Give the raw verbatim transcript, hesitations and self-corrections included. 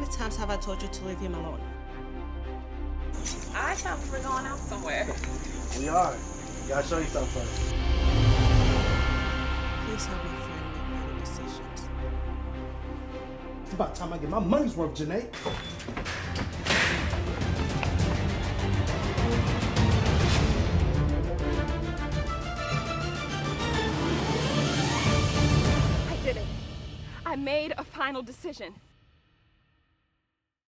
many times have I told you to leave him alone? I thought we were going out somewhere. We are. Gotta show you something first. Please help my friend make better decisions. It's about time I get my money's worth, Janae. I did it. I made a final decision.